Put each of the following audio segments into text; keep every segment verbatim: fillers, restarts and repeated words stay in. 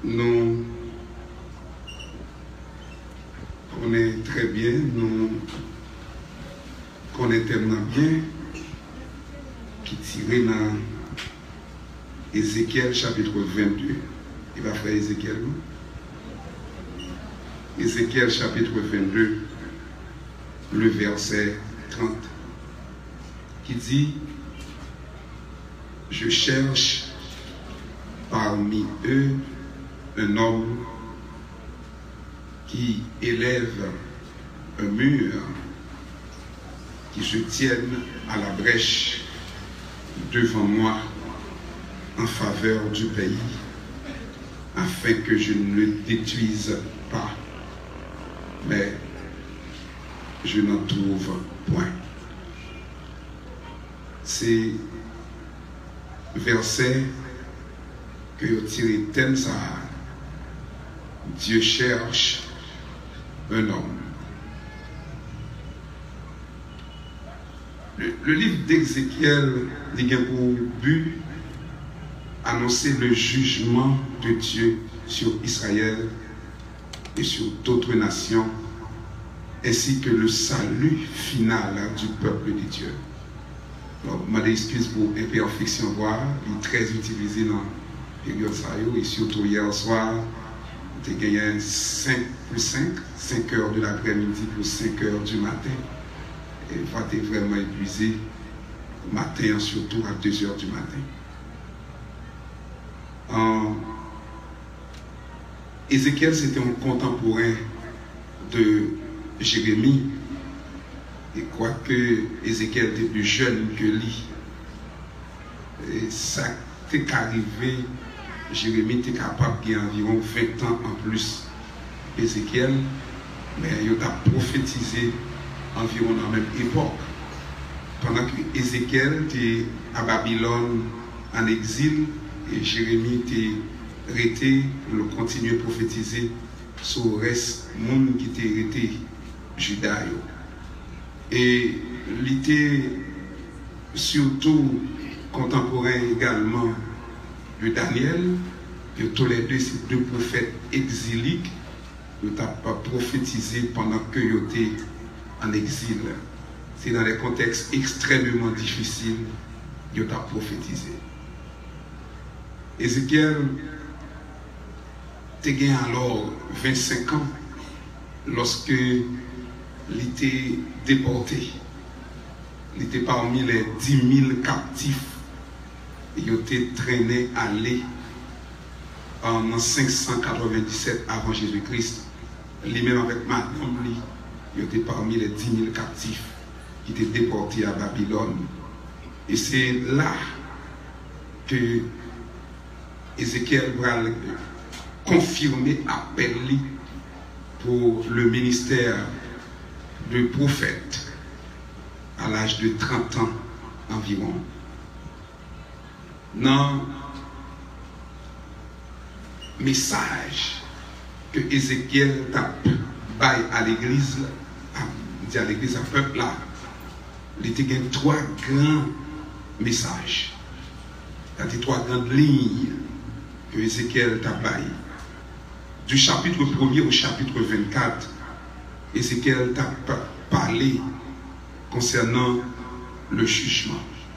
nous connaissons très bien, nous connaissons tellement bien, qui tirait dans Ézéchiel chapitre vingt-deux. Il va faire Ézéchiel, non? Ézéchiel chapitre vingt-deux, le verset trente, qui dit: je cherche parmi eux un homme qui élève un mur, qui se tienne à la brèche devant moi en faveur du pays, afin que je ne le détruise pas, mais je n'en trouve point. C'est verset que vous tirez tel ça. Dieu cherche un homme. Le, le livre d'Ézéchiel dit pour but annoncer le jugement de Dieu sur Israël et sur d'autres nations, ainsi que le salut final du peuple de Dieu. Alors, je m'excuse pour imperfection, voir, il est très utilisé dans la période ça, et surtout hier soir, j'ai gagné cinq plus cinq, cinq heures de l'après-midi pour cinq heures du matin. Et il était vraiment épuisé, matin surtout à deux heures du matin. En Ézéchiel, c'était un contemporain de Jérémie. Et quoique Ézéchiel était plus jeune que lui, et ça t'est arrivé, Jérémie était capable de environ vingt ans en plus Ézéchiel, mais il a prophétisé environ dans la même époque. Pendant que Ézéchiel était à Babylone en exil, et Jérémie était resté pour continuer à prophétiser sur le reste du monde qui était resté Juda. Et il était surtout contemporain également de Daniel, que tous les deux, ces deux prophètes exiliques, ils n'ont pas prophétisé pendant qu'ils étaient en exil. C'est dans des contextes extrêmement difficiles qu'ils ont prophétisé. Ézéchiel était alors vingt-cinq ans lorsque il était déporté. Il était parmi les dix mille captifs. Il était traîné à aller en cinq cent quatre-vingt-dix-sept avant Jésus-Christ. Lui-même avec Madame, il était parmi les dix mille captifs qui étaient déportés à Babylone. Et c'est là que Ézéchiel va confirmer appel pour le ministère de prophète à l'âge de trente ans environ. Dans le message que Ézéchiel a bail à l'église, à l'église, à peuple là, il y a trois grands messages. Il y a trois grandes lignes que Ézéchiel a bail. Du chapitre premier au chapitre vingt-quatre, Ézéchiel a parlé concernant le jugement.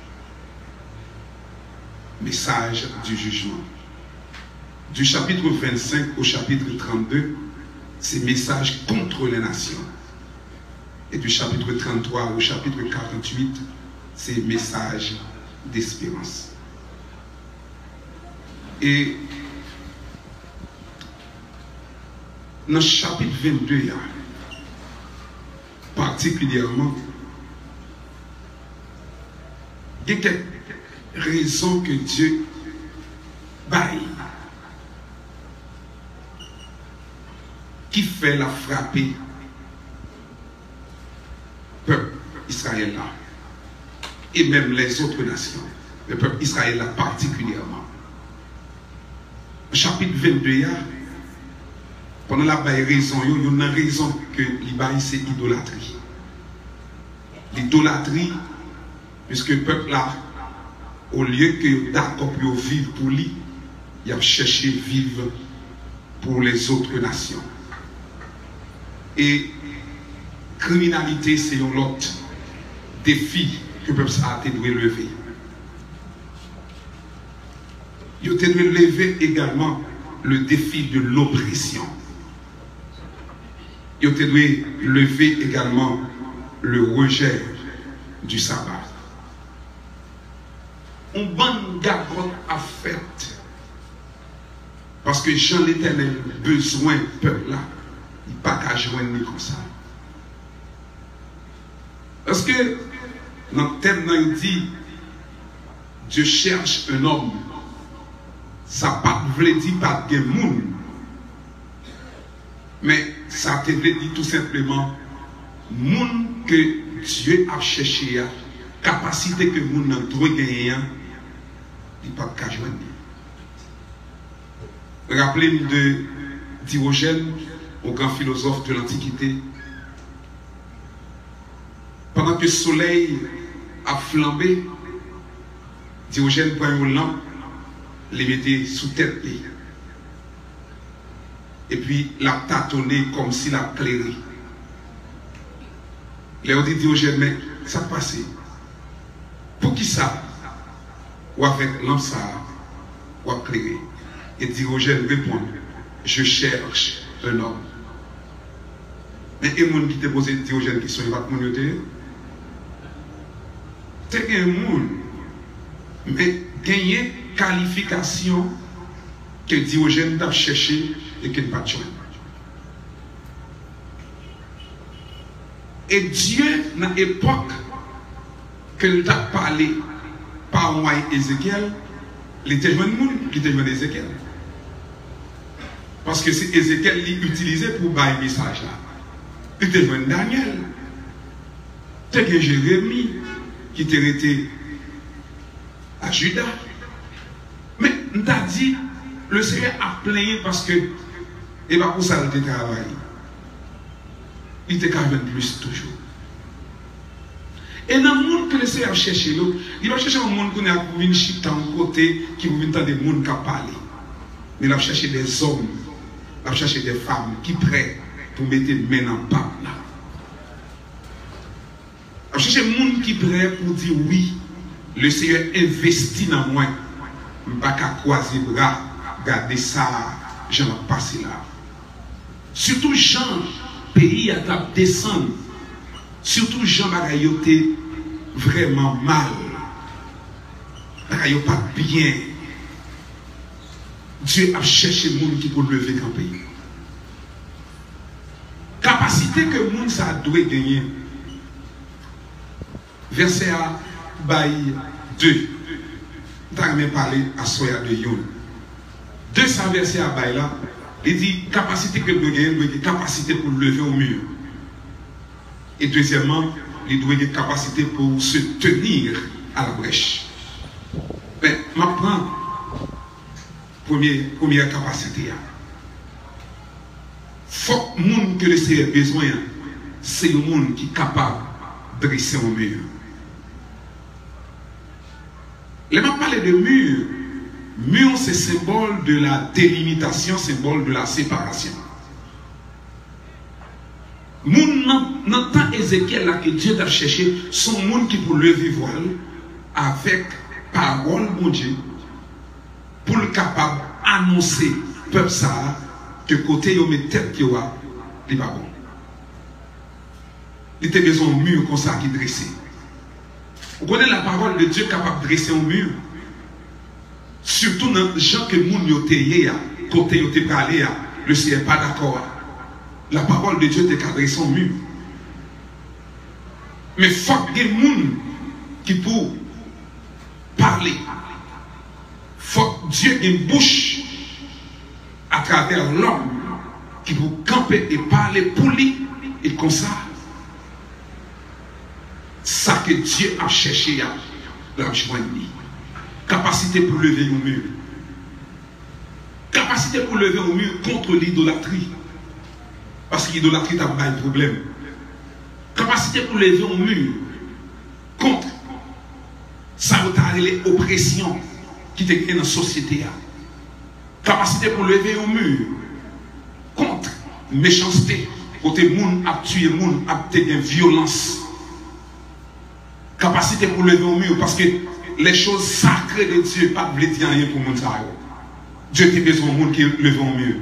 Message du jugement. Du chapitre vingt-cinq au chapitre trente-deux, c'est message contre les nations. Et du chapitre trente-trois au chapitre quarante-huit, c'est message d'espérance. Et dans le chapitre vingt-deux, particulièrement, il y a quelques raisons que Dieu baille qui fait la frapper peuple Israël là et même les autres nations, le peuple Israël là particulièrement. Chapitre vingt-deux, pendant la baille raison, il y a une raison que l'Ibaï c'est idolâtrie. L'idolâtrie, puisque le peuple là, au lieu que d'accord pour vivre pour lui, il a cherché vivre pour les autres nations. Et criminalité, c'est un autre défi que le peuple a dû lever. Il a dû lever également le défi de l'oppression. Il a dû lever également le rejet du sabbat. On bonne gagote à faire. Parce que Jean l'Éternel besoin peuple là, il n'y a pas qu'à joindre comme ça. Parce que dans le thème, il dit Dieu cherche un homme. Ça ne veut pas dire pas de monde. Mais ça te veut dire tout simplement monde que Dieu a cherché, capacité que monde n'a pas gagné, il n'y a pas qu'à joindre. Rappelez-vous de Diogène, au grand philosophe de l'Antiquité. Pendant que le soleil a flambé, Diogène prend une lampe, les mettait sous tête. Et puis, la tâtonnait comme s'il a clairé. Léon dit Diogène, mais ça passe. Pour qui ça? Ou avec lampe ça, ou à clairer. Et Diogène répond, je cherche un homme. Mais il y a des gens qui te posent Diogène qui sont pas communauté. C'est un monde. Mais gagner qualification que Diogène t'a cherché et qu'il n'a pas de. Et Dieu, dans l'époque qu'il t'a parlé par moi Ézéchiel, il était jeune monde, il était jeune Ézéchiel. Parce que c'est Ézéchiel qui utilisé pour bailler le message là. Il était jeune Daniel. C'était Jérémie qui était resté à Juda. Mais on t'a dit, le Seigneur a plaigné parce que, et pas pour ça il était travaillé. Il était quand même plus toujours. Et dans le monde que le Seigneur a cherché, il va chercher un monde qui a venir chita en côté, qui va venir dans des mondes qui parlent. Mais il va chercher des hommes, il va chercher des femmes qui sont prêts pour mettre les mains en pape là. Il va chercher des monde qui sont prêts pour dire oui, le Seigneur investit dans moi. Je ne vais pas croiser les bras, regarder ça, j'en ai passé là. Surtout Jean, pays à table descendre. Surtout Jean Bagayoté vraiment mal. Bagayoté pas bien. Dieu a cherché le monde qui peut lever dans le pays. Capacité que le monde ça doit gagner. Verset à Baï deux. Nous avons parlé à Soya de Yon. Deux ça verset à Baï là. Il dit capacité que le doit gagner, capacité pour lever au mur. Et deuxièmement, il doit avoir une capacité pour se tenir à la brèche. Mais je prends première, première capacité. Il faut que le monde que le Seigneur a besoin, c'est le monde qui est capable de dresser un mur. Là, je parle de mur. Mur, c'est symbole de la délimitation, symbole de la séparation. Moun dans temps Ézéchiel là que Dieu t'a cherché, son monde qui pour lever voile avec parole mon Dieu pour le capable annoncer peuple ça que côté yo met tête yo a, il pas bon. Il était besoin d'un mur comme ça qui dressé. Vous connaissez la parole de Dieu capable de dresser un mur? Surtout dans les gens que moun yo te yé côté yo te parlé le Seigneur pas d'accord. La parole de Dieu te cadre son mur. Mais il faut que des gens qui pour parler. Il faut que Dieu ait une bouche à travers l'homme qui pour camper et parler pour lui et comme ça. Ça que Dieu a cherché à la joindre. Capacité pour lever au mur. Capacité pour lever au mur contre l'idolâtrie. Parce que l'idolâtrie n'a pas de problème. Capacité pour lever au mur contre ça l'oppression qui était dans la société. Capacité pour lever au mur contre méchanceté, côté moun a tué moun, a des violence. Capacité pour lever au mur, parce que les choses sacrées de Dieu, pas de dire rien pour moun ça. Dieu a besoin de moun qui lève au mur.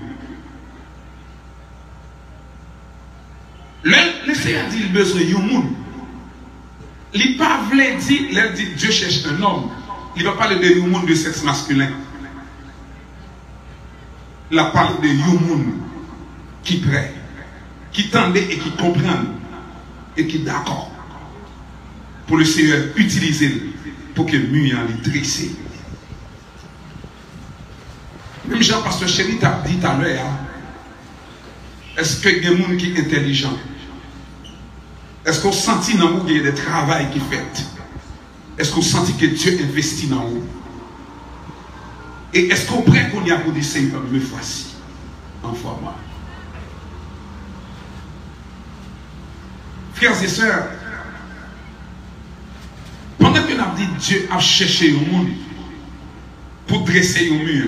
Le, le Seigneur dit qu'il a besoin de moun. Il n'a pas voulu dire, il dit Dieu cherche un homme. Il va parler de moun de sexe masculin. Il a parlé de moun qui prêt, qui tendait et qui comprend et qui d'accord pour le Seigneur utiliser pour que le mur les dresse. Même Jean-Pasteur Chéri t'a dit tout à l'heure, est-ce que il y a des gens qui sont intelligents? Est-ce qu'on sentit dans vous qu'il y a des travail qui fait? Est-ce qu'on sentit que Dieu investit dans vous? Et est-ce qu'on prend qu'on y a pour dire Seigneur, me voici, envoie-moi? Frères et sœurs, pendant que nous avons dit Dieu a cherché au monde pour dresser au mur,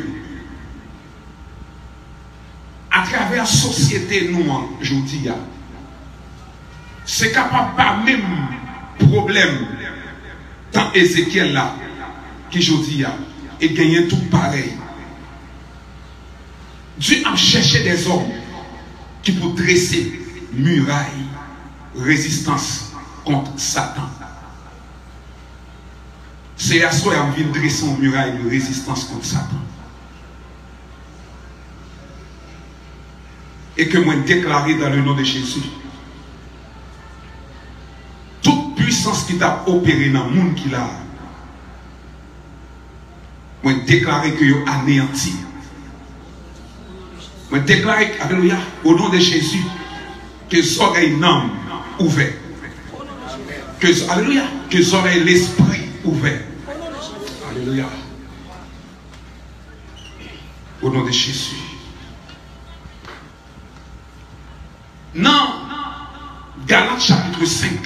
à travers la société, nous, aujourd'hui, c'est capable pas même problème dans Ézéchiel là, qui aujourd'hui a, et gagner tout pareil. Dieu a cherché des hommes qui pour dresser muraille, résistance contre Satan. C'est à ce qu'on vient dresser une muraille de résistance contre Satan. Et que moi déclaré dans le nom de Jésus, toute puissance qui t'a opéré dans le monde qui l'a, moi déclaré que vous anéanti. Moi déclaré, alléluia, au nom de Jésus, que les oreilles n'ont ouvert. Que, alléluia, que les oreilles l'esprit ouvert. Alléluia. Au nom de Jésus. Non, Galates chapitre cinq,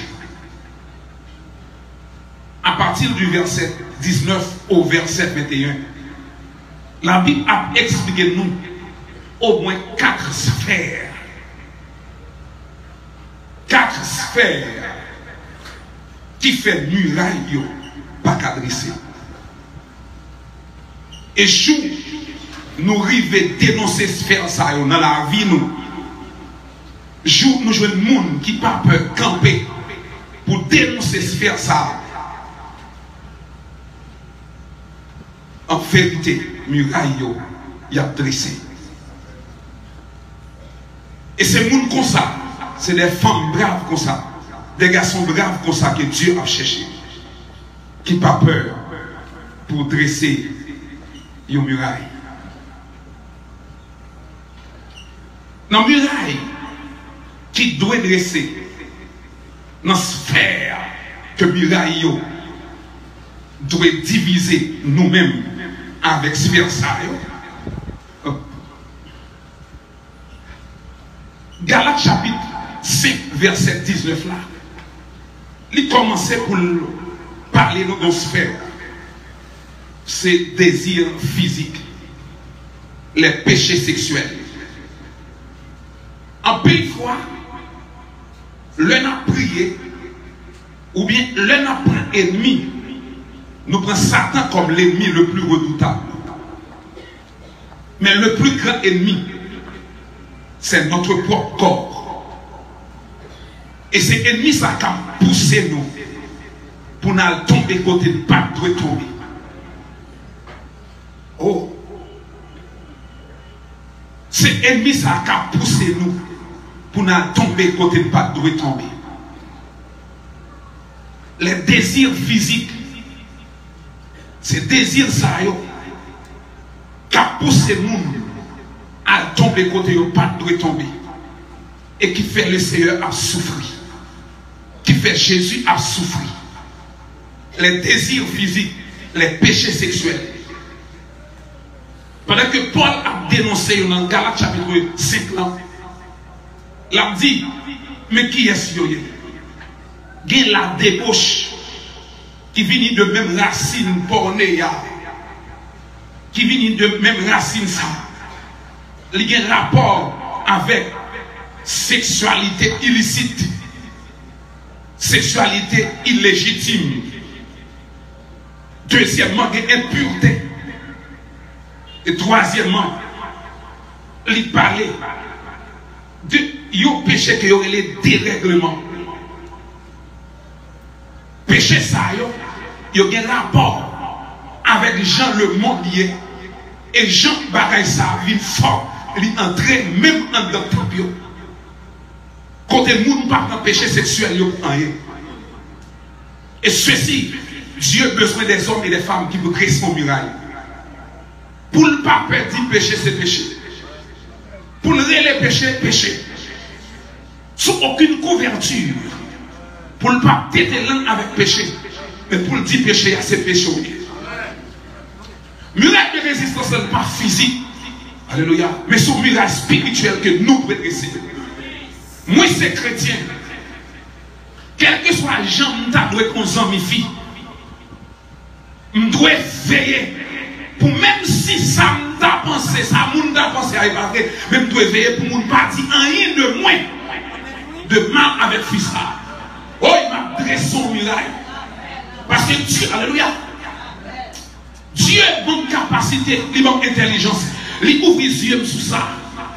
à partir du verset dix-neuf au verset vingt et un, la Bible a expliqué nous au moins quatre sphères. Quatre sphères qui fait muraille pas qu'adresser. Et chou, nous arrivons à dénoncer sphère ça dans la vie nous. Jour nous jouons le monde qui pas peur camper pour dénoncer sphère ça. En vérité, muraille y a dressé. Et c'est monde comme ça, c'est des femmes braves comme ça, des garçons braves comme ça que Dieu a cherché, qui pas peur pour dresser une muraille. Dans la muraille qui doit dresser dans la sphère que muraille doit diviser nous-mêmes avec sphère ça. Galates chapitre cinq, verset dix-neuf là, il commençait pour parler de nos sphères. C'est désirs physiques, les péchés sexuels. En peu de fois, l'un a prié, ou bien l'un a pris ennemi. Nous prenons Satan comme l'ennemi le plus redoutable. Mais le plus grand ennemi, c'est notre propre corps. Et c'est l'ennemi ça qui a poussé nous pour nous tomber côté de pas de tomber. Oh! C'est l'ennemi ça qui a poussé nous pour nous tomber côté de pas de tomber. Les désirs physiques, ces désirs ça qui a poussé nous à tomber côté de pas de tomber. Et qui fait le Seigneur à souffrir. Qui fait Jésus à souffrir. Les désirs physiques, les péchés sexuels. Pendant que Paul a dénoncé dans Galates chapitre cinq, il a dit, mais qui est-ce qu'il y a? Il y a la débauche qui vient de même racine pornéa, qui vient de même racine ça. Il y a un rapport avec sexualité illicite, sexualité illégitime. Deuxièmement, il y a impureté. Et troisièmement, il parlait de yon péché qui aurait les dérèglements. Péché ça, il y a un rapport avec Jean le monde lié. Et Jean bagaille ça, vit fort, il entrait même en dans le temple. Quand les gens ne parlent pas de péché sexuel, il n'y a rien. Et ceci, Dieu a besoin des hommes et des femmes qui veulent créer son muraille. Pour ne pas perdre péché, c'est péché. Pour le les péché, péché. Sans aucune couverture. Pour ne pas têter l'un avec péché. Mais pour le dire péché, c'est péché. Muraille de résistance n'est pas physique. Alléluia. Mais c'est un muraille spirituel que nous devons dresser. Moi, c'est chrétien. Quel que soit le genre, je dois qu'on s'amifie. Je dois veiller. Pour même si ça m'a pensé, ça m'a pensé à évaluer, mais je dois veiller pour ne pas dire rien de moins de mal avec fils. Oh, il m'a dressé son muraille. Parce que Dieu, alléluia. Dieu a une bonne capacité, il a une intelligence. Il ouvre les yeux sur ça.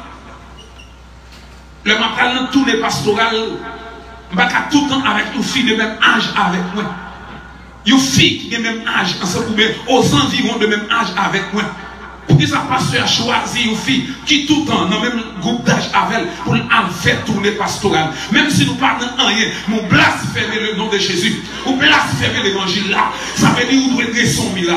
Le matin, tout les pastoral, je vais tout le temps avec une fille de même âge avec moi. Une fille qui a le même âge, aux environs de même âge avec moi. Pour que ça pasteur a choisi une fille qui tout le temps dans le même groupe d'âge avec elle pour faire tourner pastoral. Même si nous ne parlons rien, nous blasphémons le nom de Jésus. Nous blasphémons l'évangile là. Ça veut dire que nous devons dresser son miracle.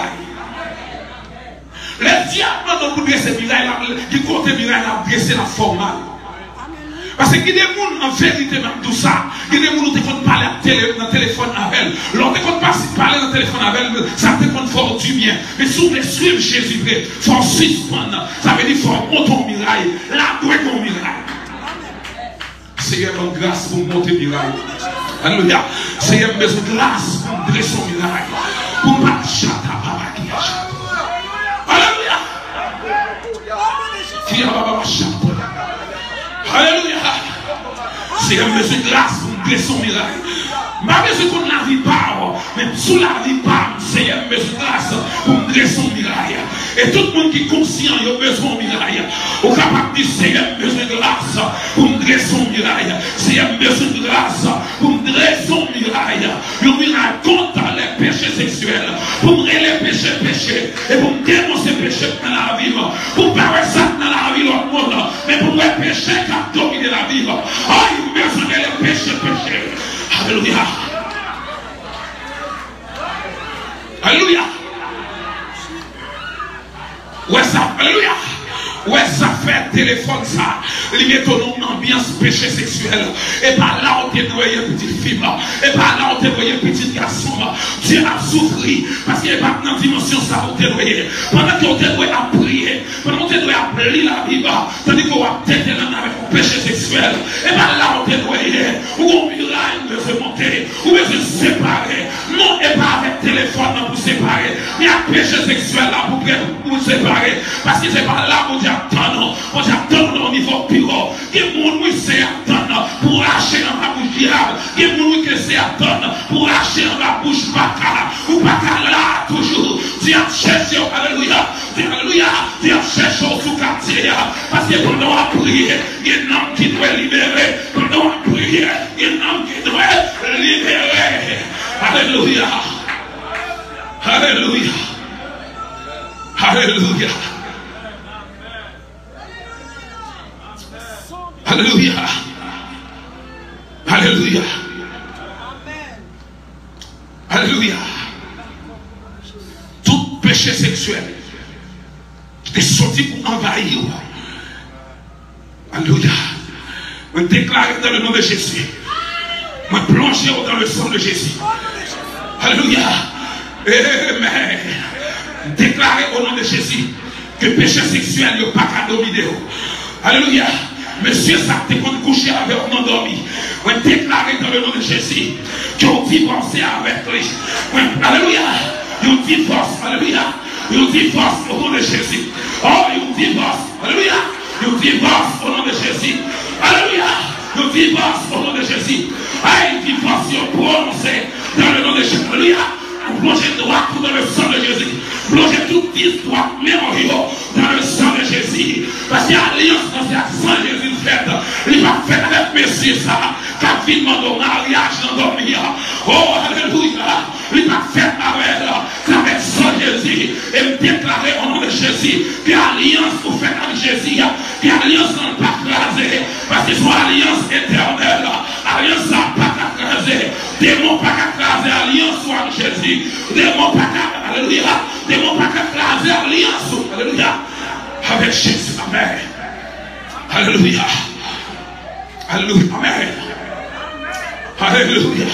Le diable, dans le dresser miracle, il compte miracle, il a dressé la formale. Parce qu'il y a des gens en vérité même tout ça. Il y a des gens qui ne parler dans le téléphone avec elle. Lorsque tu ne parler dans le téléphone avec elle, ça te compte fort du bien. Mais si vous suivre Jésus-Christ, il faut suspendre. Ça veut dire qu'il faut monter ton miraille. Là, doit ton miraille. Seigneur, bonne grâce pour monter le miraille. Alléluia. Seigneur, besoin de grâce pour dresser son miraille. Pour ne pas chatter papa qui a chaté. Alléluia. Qui a papa chaté. Alléluia. C'est un besoin de grâce pour dresser son miracle. Je besoin qu'on ne la vit pas, mais sous la vie pas, c'est un besoin de grâce pour dresser son miracle. Et tout le monde qui est conscient, il a besoin de miracle. Au capable de dire, c'est un besoin de grâce pour dresser son miracle. C'est un besoin de grâce pour dresser son miracle. Le miracle contre les péchés sexuels, pour me les péchés, péchés, et pour me dénoncer péché dans la vie, pour ne pas ça dans la vie, mais pour le péché qui a dominé la vie. Oh, il a besoin de les péchés, péchés. Alléluia. Alléluia. Ouais, ça, alléluia. Ouais, ça fait téléphone, ça. Il met ton ambiance péché sexuel. Et par là, on t'a noyé petite fille. Et par là, on t'a noyé petit garçon. Dieu a souffert. Parce qu'il n'est pas dans la dimension, ça, on t'a noyé. Pendant qu'on t'a noyé à prier. Pendant qu'on t'a noyé à lire la Bible. Tandis qu'on va têter là avec un péché sexuel. Et par là, on t'a noyé. Ou on muraille, on veut se monter. Ou on veut se séparer. Non, et pas avec téléphone pour séparer. Il y a péché sexuel là pour vous séparer. Parce que c'est pas là pour dire attendre. Pour dire attendre au niveau pire. Il y a des gens qui c'est attendre pour arracher dans la bouche diable. Il y a des gens qui c'est attendre pour arracher dans la bouche bacala. Ou bacala là toujours. Dieu cherche, alléluia. Alléluia. Dieu cherche sous quartier. Parce que pendant on a prié, il y a un homme qui doit libérer. Pendant on a prié, il y a un homme qui doit libérer. Alléluia. Alléluia. Alléluia. Alléluia. Alléluia. Alléluia. Tout péché sexuel qui est sorti pour envahir. Alléluia. Je déclare dans le nom de Jésus. Je plonge dans le sang de Jésus. Alléluia. Amen. Déclarer au nom de Jésus que le péché sexuel n'est pas qu'à dominer. Alléluia. Monsieur, ça t'es qu'on coucher avec un endormi. On déclarer dans le nom de Jésus qu'on divorce avec lui. Alléluia. On divorce. Alléluia. On divorce au nom de Jésus. Oh, on divorce. Alléluia. On divorce au nom de Jésus. Jésus. Alléluia. Nous divorce au nom de Jésus. Aïe, divorce prononcé dans le nom de Jésus. Alléluia. Plongez droit dans le sang de Jésus. Plongez toute histoire, mémoire dans le sang de Jésus. Parce qu'il y a alliance dans ce sang de Jésus fait. Il va faire avec Messie ça. Quand il demande au mariage dans dormir. Oh, alléluia. Il va faire avec avec sang de Jésus. Et me déclarer au nom de Jésus que l'alliance vous faites avec Jésus. Que l'alliance n'est pas crasée. Parce que c'est une alliance éternelle. Alliance n'a pas crasée. Démon pas crasé alliance avec Jésus. Démon pas qu'à, alléluia, démon pas qu'à craser alliance, alléluia, avec Jésus, amen, alléluia, alléluia, amen, alléluia.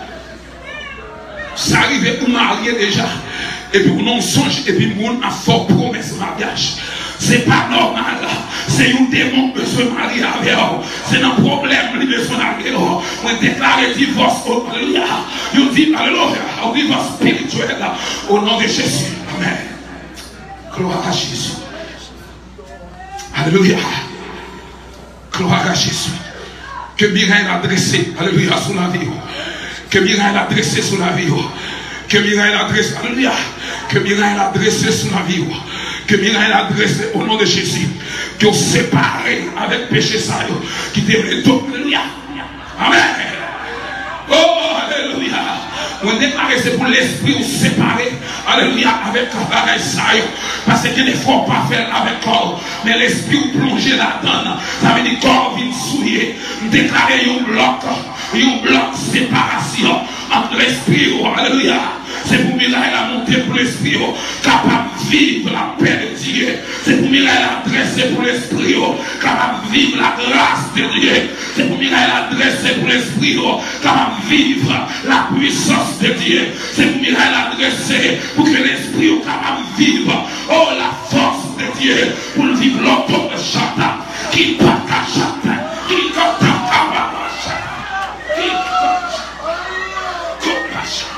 Ça arrive pour marier déjà, et puis on songe, et puis on a fort promesse de mariage. C'est pas normal. C'est un démon que se marie avec eux. C'est un problème de se marier. On déclare divorce. Alléluia. On dit alléluia. Un divorce spirituel au nom de Jésus. Amen. Gloire à Jésus. Alléluia. Gloire à Jésus. Que Mireille a dressé. Alléluia. Sous la vie. Que Mireille a dressé sous la vie. Que Mireille a dressé. Alléluia. Que Mireille a dressé sous la vie. Que Mireille a dressé au nom de Jésus. Que vous séparez avec péché ça. Qui devrait tout. Alléluia. Amen. Oh, alléluia. On déclare c'est pour l'esprit vous séparer. Alléluia. Avec la ça. Parce qu'il ne faut pas faire avec corps. Mais l'esprit vous plonger là-dedans. Ça veut dire corps vient souiller. Déclarer un bloc. Un bloc séparation entre l'esprit. Alléluia. C'est pour Mireille la montée pour l'esprit, capable de vivre la paix de Dieu. C'est pour Mireille la dresser pour l'esprit, capable de vivre la grâce de Dieu. C'est pour Mireille la dresser pour l'esprit, capable de vivre la puissance de Dieu. C'est pour Mireille la dresser pour que l'esprit soit capable de vivre oh, la force de Dieu. Pour vivre l'auto de Chata, qui ne pas qu'à Chata, qui ne pas qu'à Chata, qui ne pas qu'à Chata.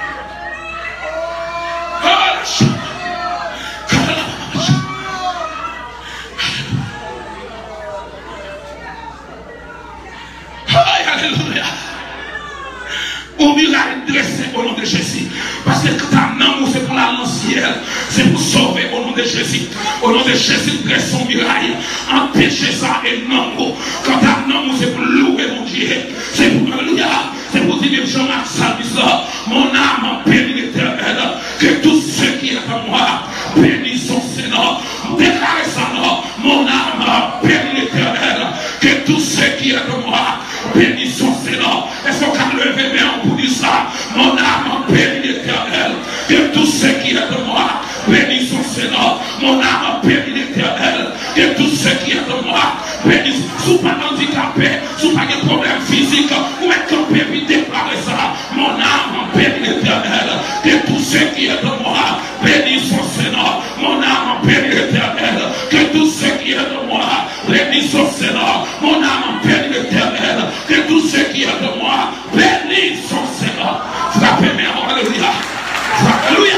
Alléluia. On vient dresser au nom de Jésus. Parce que quand un amour c'est pour la ciel, c'est pour sauver au nom de Jésus. Au nom de Jésus, dresse son miraille. Empêchez ça et non. Quand un amour c'est pour louer mon Dieu. C'est pour alléluia. C'est pour dire Jean-Marc Salvisa, mon âme bénit l'Éternel. Que tous ceux qui sont en moi bénissent son Seigneur. Déclarez ça, non. Mon âme bénit l'Éternel. Que tous ceux qui sont en moi bénissent son Seigneur. Est-ce qu'on peut lever bien pour dire ça? Mon âme bénit l'Éternel. Que tous ceux qui sont en moi bénissent son Seigneur. Mon âme bénit l'Éternel. Que tous ceux qui sont en moi bénissent. Sous pas handicapé, sous pas de problème physique, ou même qu'on peut déclarer ça. Mon âme bénit l'Éternel. Que tous ceux qui sont en moi bénissent son Seigneur. Mon âme bénit l'Éternel. Que tous ceux qui sont en moi bénissent son Seigneur. Mon âme bénit l'Éternel. Que tous ceux qui sont en moi bénissent son Seigneur. Frappez-moi, alléluia. Alléluia.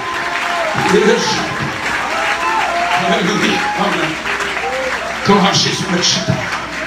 Alléluia. Amen. Gloire à Jésus, le chita.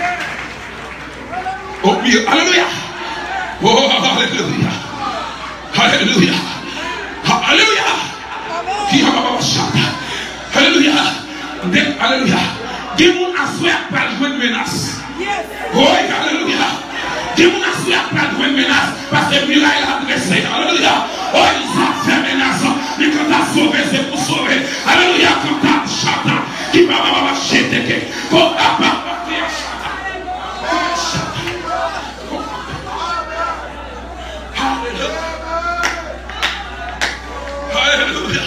Oh, mieux. Alléluia. Oh, alléluia. Alléluia. Alléluia. Qui a ma chata. Alléluia. Alléluia. Qui mon assoir pas jouer de menace. Oh, alléluia. Qui mon assoir pas jouer de menace. Parce que Miraille a dressé. Alléluia. Oh, il a fait menace. Mais quand t'as sauvé, c'est pour sauver. Alléluia. Quand t'as chata. Qui va ma chete. Quand t'as pas. Alléluia.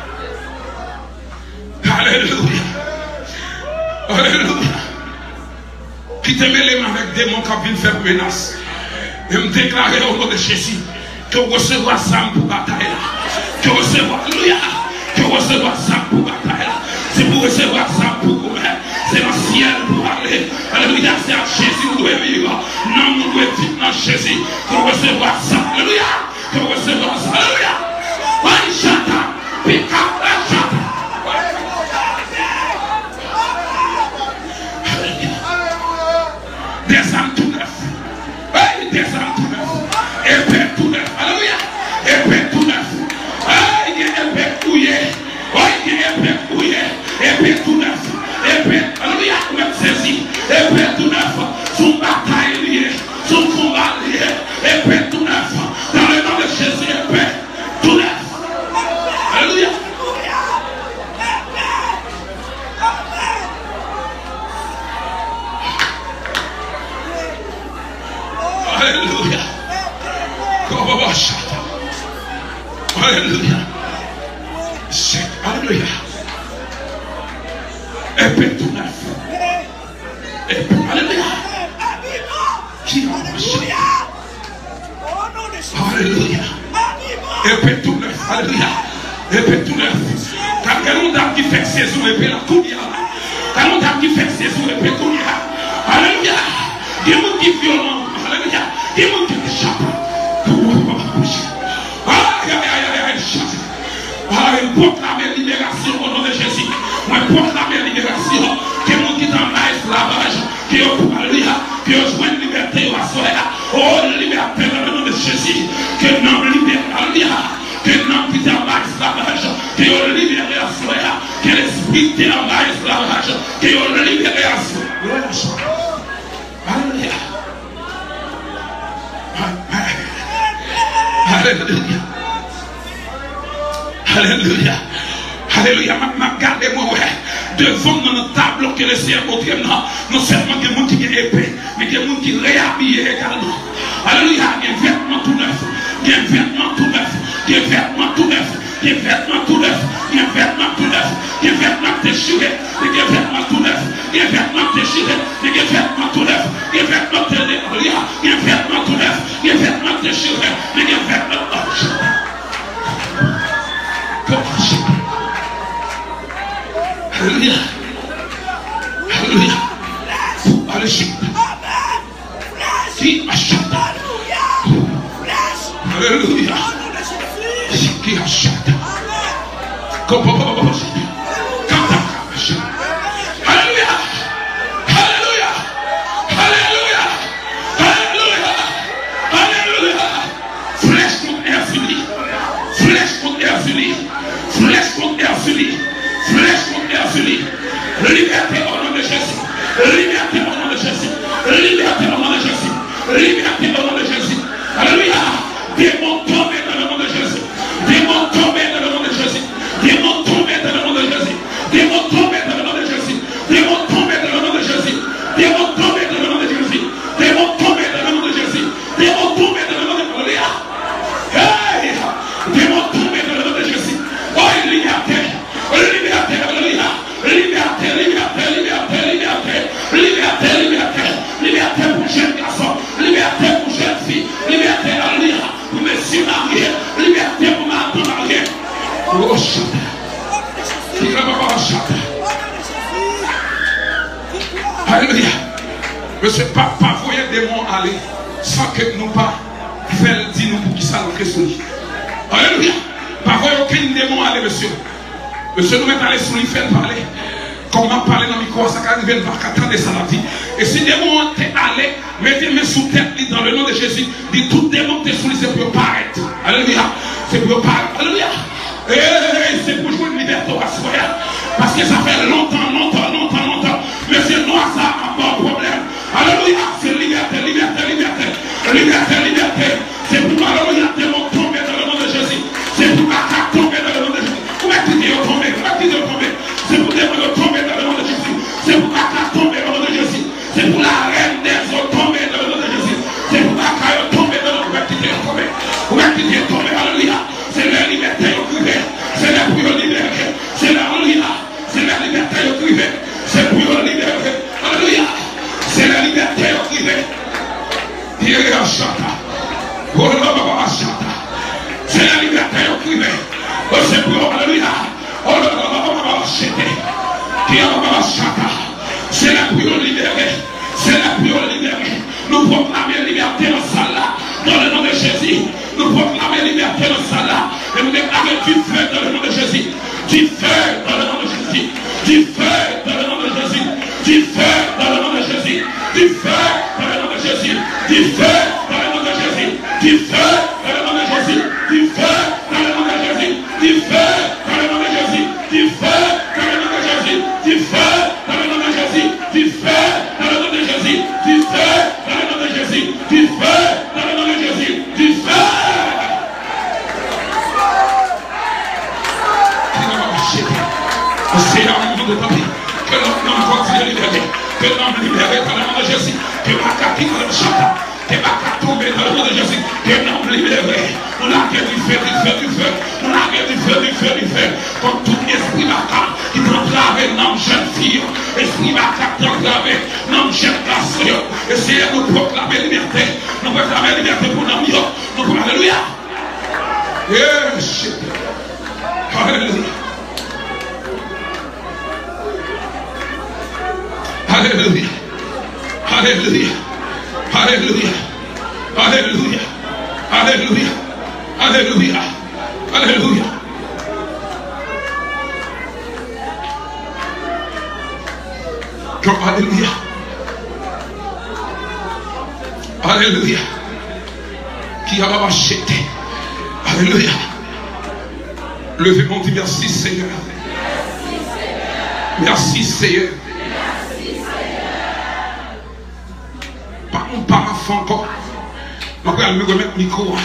Alléluia. Alléluia. Qui te met les mains avec des mots qui viennent faire menace. Et me déclarer au nom de Jésus que vous recevez ça pour bataille. Que vous recevez, alléluia. Que vous recevez ça pour bataille. C'est pour recevoir ça pour vous. C'est dans le ciel pour aller. Alléluia. C'est à Jésus que vous devez vivre. Non, vous devez vivre dans Jésus. Que vous recevez ça. Alléluia. Que vous recevez ça. Alléluia. des âmes tout neuf. Hey, des âmes tout neuf. Épée tout neuf. Alléluia. Épée tout neuf. Hey, il y a épée ouillée. Hey, il y a épée ouillée. Épée tout neuf. Épée, alléluia, vous êtes saisi. Épée tout neuf. Son bataille liée. Son combat lié. Épée tout neuf. Dans le nom de Jésus, épée tout neuf. Alléluia. Alléluia. Alléluia. Alléluia. Épée tout neuf. Épée. Alléluia. Qui a marché? Alléluia. Épée tout neuf. Alléluia. Épée tout neuf. Quand on a qui fait saison épée la couille. Quand on a qui fait saison épée couille. Alléluia. Il y a des gens qui sont violents. Alléluia. Il y a des gens qui échappent. Aïe, aïe, aïe, aïe, aïe. Je proclame la libération au nom de Jésus. Je proclame la libération. Que les gens qui sont dans l'esclavage, qui ont alléluia, qui ont joué une liberté au soir. Oh, liberté dans le nom de Jésus. Que non libéré, alléluia. Que non qui sont dans l'esclavage, qui ont libéré au soir. Que l'esprit qui est dans l'esclavage, qui ont libéré au soir. Alléluia. Alléluia. Alléluia. Alléluia. Regardez-moi, devant notre table que le Seigneur montre, non seulement des gens qui ont épée, mais des gens qui réhabillent également. Alléluia. Il y a un vêtement tout neuf. Il y a un vêtement tout neuf. Il y a un vêtement tout neuf. Il y a un vêtement tout neuf. Il y a un vêtement tout neuf. Il y a un vêtement déchiré. Il y a un vêtement tout neuf. Il y a un vêtement déchiré. Il y a un vêtement tout neuf. Il y a un vêtement tout neuf. Il y a un vêtement tout neuf. Il y a un vêtement déchiré. Il y a un vêtement Alléluia. Alléluia. Alléluia. Qui achète? Alléluia. Qui achète? Alléluia. Alléluia. Alléluia. Alléluia. Alléluia. Flèche contre Erzuli. Flèche contre Erzuli. Flèche contre Erzuli. Flèche contre Erzuli. Liberté au nom de Jésus. Liberté au nom de Jésus. Liberté au nom de Jésus. Liberté au nom de Jésus. Alléluia. Démons tombés dans le nom de Jésus. Démons tombés dans le nom de Jésus. Démons tombés dans le nom de Jésus. Démons tombés dans le nom de Jésus. Démons tombés dans le nom de Jésus. Démons tombés dans le nom de Jésus. Démons tombés dans le nom de Jésus. Démons tombés dans le nom de Alléluia. Hey! Démons tombés dans le nom de Jésus. Oh, liberté. Liberté, alléluia. Liberté, liberté, liberté, liberté. Liberté, liberté. Liberté pour jeunes garçons. Liberté pour jeunes filles. Liberté, alléluia. Pour messieurs mariés. Liberté pour madame mariée. Oh, chante. Qui va pas chanter? Alléluia. Monsieur, pas, pas voyer des mots aller sans que nous pas faire dire nous pour qui ça l'entrée sur lui. Alléluia. Pas voyer aucun démon aller, monsieur. Monsieur, nous mettons allés sur lui, faire parler. Comment parler dans le micro, ça va arriver par quatre ans de saladi. Et si des démons t'es allé, mettez-moi sous tête dans le nom de Jésus. Dit tout démon t'es sous lui, c'est pour paraître. Alléluia. C'est pour paraître. Alléluia. Et c'est pour jouer une liberté à soi. Parce que ça fait longtemps, longtemps, longtemps, longtemps. Mais c'est noir, ça a pas de problème. Alléluia. C'est liberté, liberté, liberté. Liberté, liberté. C'est pour alléluia, démon tomber dans le nom de Jésus. C'est pour attaque tomber dans le nom de Jésus. Où est-ce que tu es tombé? Où est-ce que tu es tombé? C'est pour démon tomber dans le nom de Jésus. C'est pour attaque tomber dans le nom de Jésus. C'est pour la reine des eaux tomber dans le nom de Jésus. C'est pour attaque tomber dans le nom de Jésus. Où est-ce que tu es tombé? Où est-ce que tu es tombé? Alléluia. C'est la liberté au privé. C'est la pour libérer. C'est la alléluia. C'est la liberté au privé. C'est pour libérer. Alléluia. C'est la liberté au privé. Il y a un chata. C'est la liberté au privé. C'est pour alléluia. C'est la pour libérer. C'est la pour libérer. Nous proclamons la liberté dans ça là. Dans le nom de Jésus. Nous proclamons la liberté dans ça là. Et nous déclarons du feu dans le nom de Jésus. Du feu dans le nom de Jésus. Du feu dans le nom de Jésus. Du feu dans le nom de Jésus. du feu dans le nom de Jésus, du feu dans le nom de Jésus, du feu dans le nom de Jésus, du feu dans le nom de Jésus, du feu dans le nom de Jésus, du feu dans le nom de Jésus, du feu dans le nom de Jésus, du feu dans le nom de Jésus, du feu dans le nom de Jésus, du feu dans le nom de Jésus, du feu. C'est un moment de ta vie que l'homme continue de libérer, que l'homme libéré dans le nom de Jésus, que ma carte dans le chata, que ma carte tombée dans le nom de Jésus, que l'homme libéré, on a guerre du feu, du feu, du feu, on a guerre du feu, du feu, du feu, comme tout esprit macabre qui t'entrave, non jeune fille, esprit macabre t'entrave, non jeune garçon, essayez de proclamer liberté, nous proclamer liberté pour nos mieux, nous proclamer alléluia. Yes, alléluia. Alléluia. Alléluia. Alléluia. Alléluia. Alléluia. Alléluia. Alléluia. Alléluia. Alléluia. Qui a la machette. Alléluia. Levez-moi, dit merci Seigneur. Merci Seigneur. Pas enfant encore. Je vais me remettre le micro.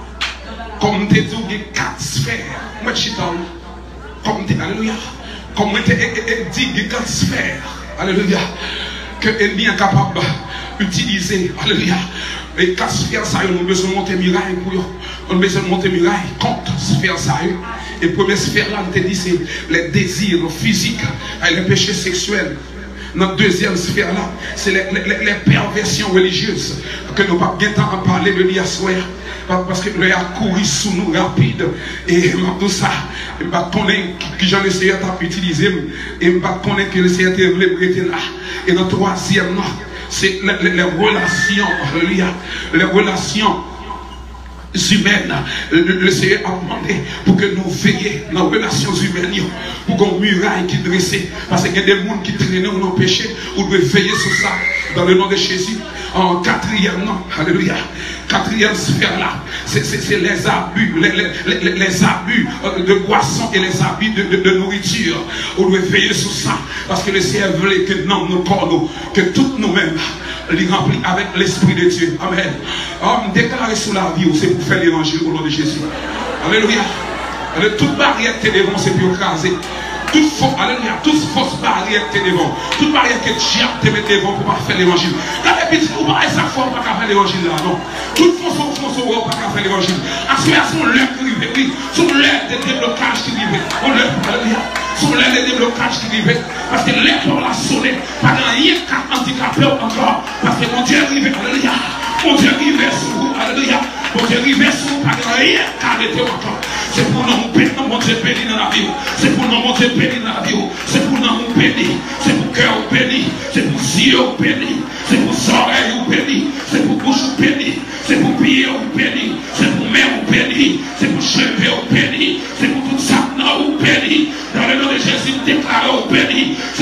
Comme tu dis, il y a quatre sphères. Moi, je suis dans comme tu alléluia. Comme tu dis, il y a quatre sphères. Alléluia. Que l'ennemi est capable d'utiliser. Alléluia. Les quatre sphères, ça y est, on a besoin de monter muraille pour eux. On a besoin de monter muraille contre sphère, ça y est. Et la première sphère, là, on te dit, c'est les désirs physiques, les péchés sexuels. Notre deuxième sphère là, c'est les, les, les perversions religieuses que nous n'avons pas bien temps à parler de l'hier parce que le a couru sous nous rapide et tout ça, je ne sais pas que j'en ai essayé d'utiliser et je ne sais pas que le Seigneur était là. Et notre troisième là, c'est les, les, les relations, les relations humaines. Le, le Seigneur a demandé pour que nous veillions dans les relations humaines, pour qu'on muraille qui dressée. Parce qu'il y a des gens qui traînent ou non péché, ou devez veiller sur ça dans le nom de Jésus. En quatrième, non, alléluia. Quatrième sphère là, c'est les abus, les, les, les, les abus de boissons et les abus de, de, de nourriture. On doit veiller sur ça. Parce que le Seigneur voulait que dans nos corps, nous, que toutes nous-mêmes, les remplis avec l'Esprit de Dieu. Amen. Oh, déclarer sur la vie, c'est pour faire l'évangile au nom de Jésus. Alléluia. Toute barrière que t'es devant, c'est pour écraser. Toute fausse, alléluia, toute fausse barrière que t'es devant. Toute barrière que diable te met devant pour pas faire l'évangile. Quand les petits, vous parlez ça fort pour pas faire l'évangile là, non. Toute fausse, fausse, fausse, pour pas faire l'évangile. À ce moment-là, son l'heure qui arrive, oui. Son l'heure de déblocage qui arrive. On l'heure, alléluia. Son l'heure de déblocage qui arrive. Parce que l'heure on l'a sonné. Pas d'un rien qu'à handicapé encore. Parce que mon Dieu arrive, alléluia. Mon Dieu arrive sur vous, alléluia. Mon Dieu arrive sur vous, pas d'un rien qu'à arrêter encore. C'est pour nous bénir, mon Dieu béni dans la vie. C'est pour nous, mon Dieu béni dans la vie. C'est pour nous béni. C'est pour cœur béni. C'est pour yeux béni. C'est pour oreilles béni. C'est pour bouche béni. C'est pour pieds béni. C'est pour main béni. C'est pour cheveux béni. C'est pour tout ça béni. Dans le nom de Jésus, déclaré béni.